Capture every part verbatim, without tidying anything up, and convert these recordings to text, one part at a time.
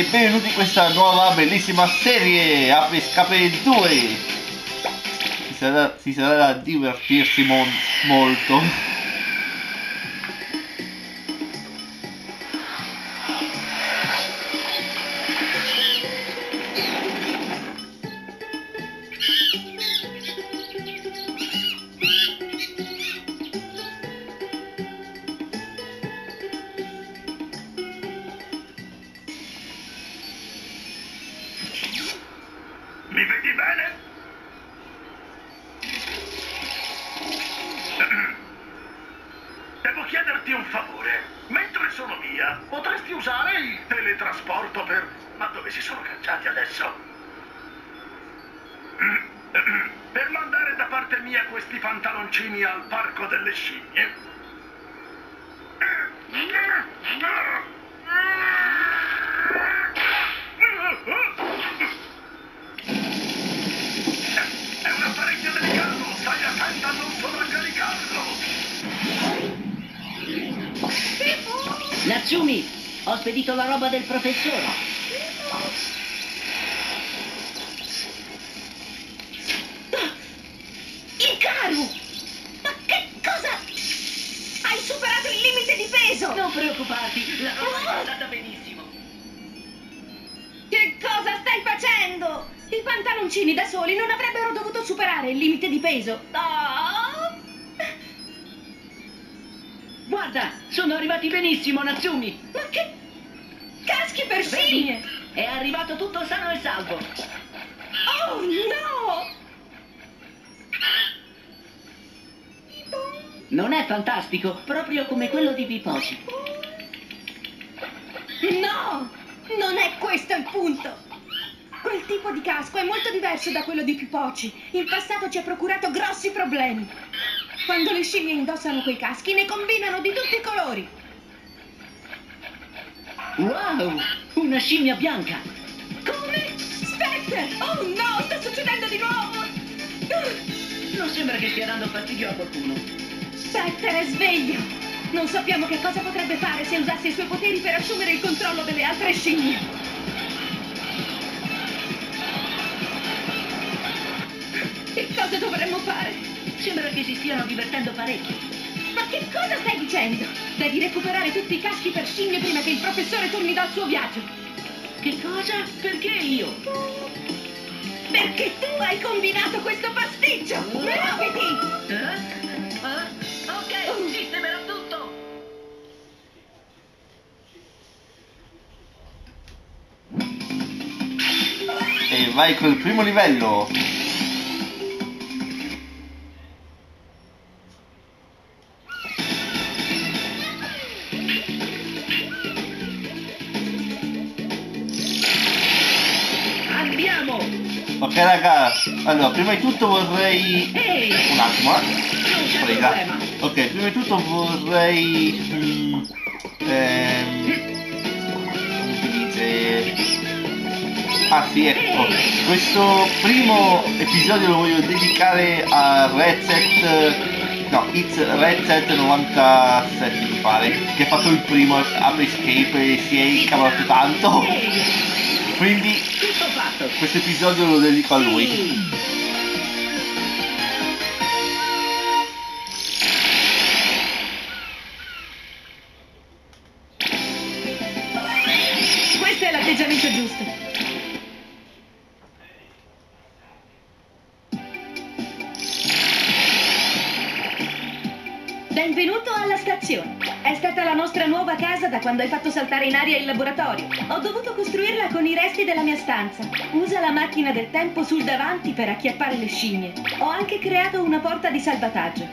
benvenuti in questa nuova bellissima serie Apri Scape due. Si sarà, si sarà da divertirsi mon molto. Mi vedi bene? Devo chiederti un favore. Mentre sono via, potresti usare il teletrasporto per... Ma dove si sono cacciati adesso? Per mandare da parte mia questi pantaloncini al parco delle scimmie. È un apparecchio delicato, stai attenta a non sovraccaricarlo! Natsumi, ho spedito la roba del professore. Hikaru! Ma che cosa? Hai superato il limite di peso! Non preoccuparti, la roba è andata benissimo. Che cosa stai facendo? I pantaloncini da soli non avrebbero dovuto superare il limite di peso. Oh! Guarda, sono arrivati benissimo, Natsumi. Ma che caschi per scimmie! Vedi? È arrivato tutto sano e salvo. Oh no! Non è fantastico, proprio come quello di Piposi. No! Non è questo il punto! Quel tipo di casco è molto diverso da quello di Pipoci. In passato ci ha procurato grossi problemi. Quando le scimmie indossano quei caschi ne combinano di tutti i colori. Wow, una scimmia bianca. Come? Spectre! Oh no, sta succedendo di nuovo! Non sembra che stia dando fastidio a qualcuno. Spectre è sveglio! Non sappiamo che cosa potrebbe fare se usasse i suoi poteri per assumere il controllo delle altre scimmie. Che cosa dovremmo fare? Sembra che si stiano divertendo parecchio. Ma che cosa stai dicendo? Devi recuperare tutti i caschi per scimmie prima che il professore torni dal suo viaggio. Che cosa? Perché io? Perché tu hai combinato questo pasticcio! Muoviti! Eh? Eh? Ok, sistemerò tutto! E vai col primo livello. Andiamo! Ok raga, allora prima di tutto vorrei... Ehi! Un attimo, eh. Non c'è Prega. problema! Ok, prima di tutto vorrei... mm, ehm, come si dice? Ah sì, ecco. Questo primo episodio lo voglio dedicare a Redset... No, It's Redset novantasette mi pare, che ha fatto il primo Apri Escape e si è incavolato tanto. Ehi! Quindi Tutto fatto! questo episodio lo dedico a lui. Sì. Questo è l'atteggiamento giusto. Benvenuto alla stazione. È stata la nostra nuova casa da quando hai fatto saltare in aria il laboratorio. Ho dovuto costruirla con i resti della mia stanza. Usa la macchina del tempo sul davanti per acchiappare le scimmie. Ho anche creato una porta di salvataggio.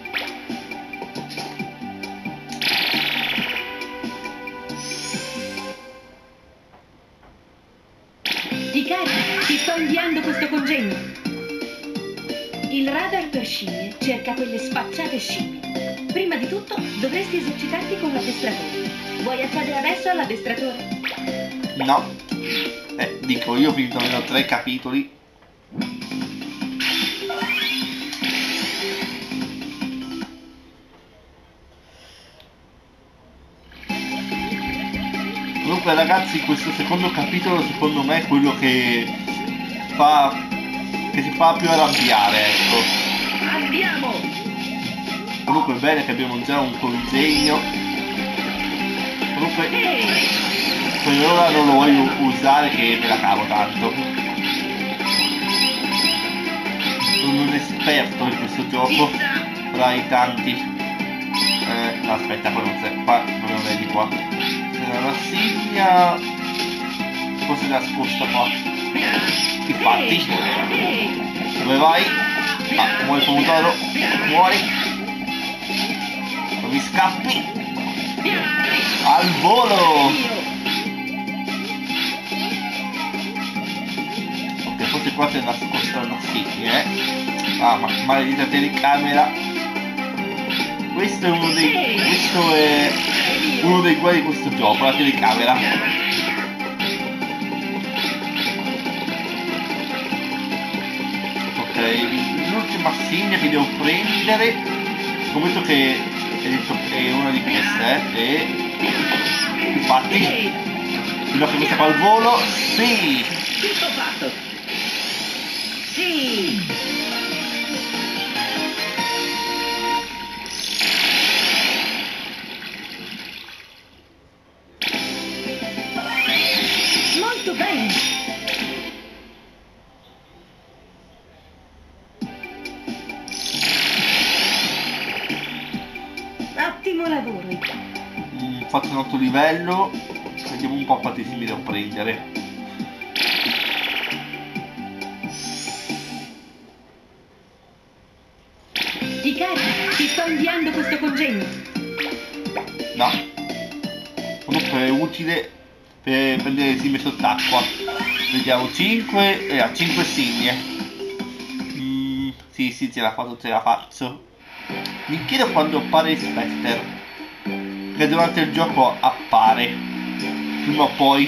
Hikaru, ti sto inviando questo congegno. Il radar per scimmie cerca quelle sfacciate scimmie. Prima di tutto dovresti esercitarti con l'addestratore. Vuoi accedere adesso all'addestratore? No. Eh, dico, io ho finito almeno tre capitoli. Comunque ragazzi, questo secondo capitolo secondo me è quello che fa che si fa più arrabbiare, ecco. Andiamo! Comunque è bene che abbiamo già un congegno. Comunque per ora non lo voglio usare, che me la cavo tanto. Sono un esperto in questo gioco tra i tanti. Eh, no, aspetta, qua non c'è, qua non è di qua. C'è la rassigna. Forse nascosta qua. Infatti. Dove vai? Ah, muori pomodoro. Muori. Non mi scappi. Al volo. Ok, forse qua c'è nascosta una sigla, eh. Ah, ma maledetta telecamera. Questo è uno dei. Questo è uno dei guai di questo gioco, la telecamera. Ok, l'ultima sigla che devo prendere. Scommetto che è, detto, è una di queste, eh. E infatti, fino a che questa fa il volo, sì! Tutto fatto! Sì! Molto bene! Ottimo lavoro! Mm, faccio un altro livello. Vediamo un po' quanti si mi devo prendere. Ikari, ti sto inviando questo congegno. No. Comunque è utile per prendere le signe sott'acqua. Vediamo cinque e a cinque signe. Mm, sì, sì, ce la faccio, ce la faccio. Mi chiedo quando appare Spectre, che durante il gioco appare prima o poi.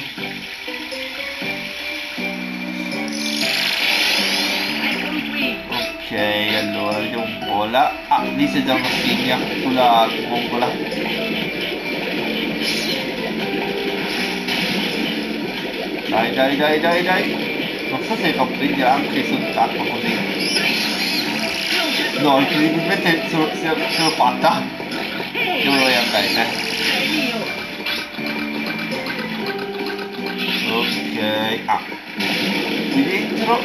Eccoli qui! Ok, allora vediamo un po' là. Ah, lì c'è già una signa sulla gongola. Dai, dai, dai, dai, dai. Non so se comprende anche sott'acqua così. No, incredibilmente ce l'ho, ce l'ho, ce l'ho fatta. Dove vuoi andare te? È mio! Ok, ah. Qui dentro.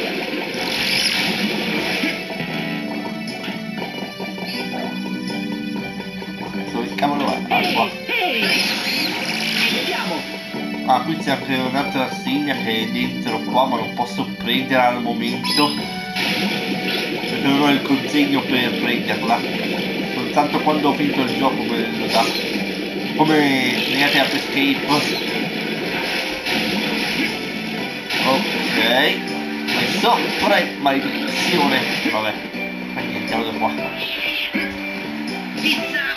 Dove cavolo è? Ah, qua. Ehi! Andiamo! Ah, qui c'è anche un'altra signa che è dentro qua, ma non posso prendere al momento. Perché non ho il consegno per prenderla. Soltanto quando ho finito il gioco me lo dà. Come negate a Escape. Ok. Messo. Pre maledizione. Vabbè. Fa niente, vado qua. Pizza!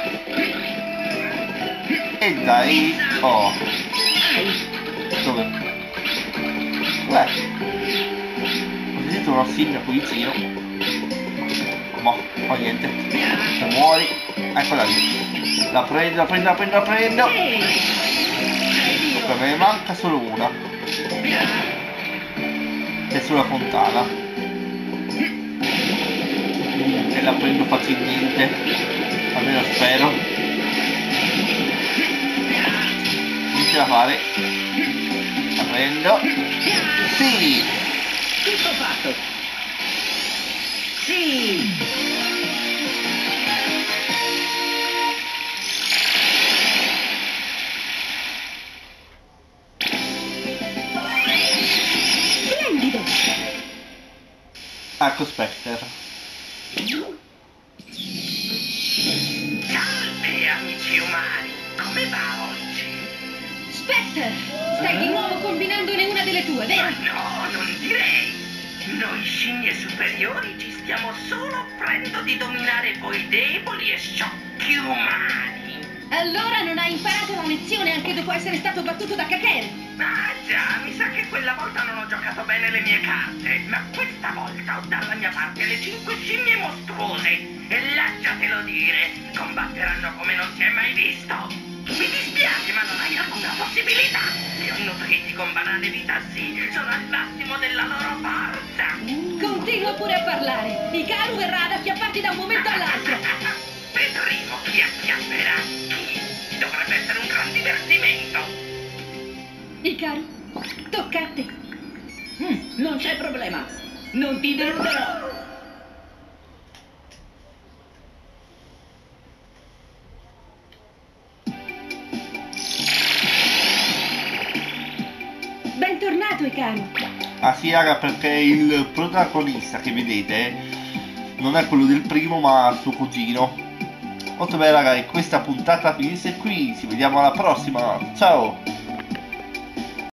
E dai. Oh. Dove? Beh. Ho sentito una sigla qui vicino. Ma fa niente. Se muori. Eccola lì. La prendo, la prendo, la prendo, la prendo. Ehi! Ok, me ne manca solo una. È sulla fontana. Mm, e la prendo facilmente. Almeno spero. Non ce la fare. La prendo. Sì! Tutto fatto! Sì! Splendido! Ecco Spectre. Salve amici umani, come va oggi? Spectre! Stai di nuovo combinandone una delle tue, vero? No, non direi. Noi scimmie superiori ci stiamo solo offrendo di dominare voi deboli e sciocchi umani. Allora non hai imparato la lezione anche dopo essere stato battuto da Kaker. Ah già, mi sa che quella volta non ho giocato bene le mie carte, ma questa volta ho dalla mia parte le cinque scimmie mostruose e lasciatelo dire, combatteranno come non si è mai visto. Mi dispiace, ma non hai alcuna possibilità. Gli nutriti con banane vita sì, sono al massimo della loro forza. Continua pure a parlare. Hikaru verrà ad acchiapparti da un momento all'altro. Vedremo chi acchiapperà chi. Dovrebbe essere un gran divertimento. Hikaru, tocca a te. Mm, non c'è problema. Non ti deluderò. Bentornato, Hikaru. Ah sì raga, perché il protagonista che vedete non è quello del primo ma suo cugino. Molto bene raga, e questa puntata finisce qui, ci vediamo alla prossima, ciao!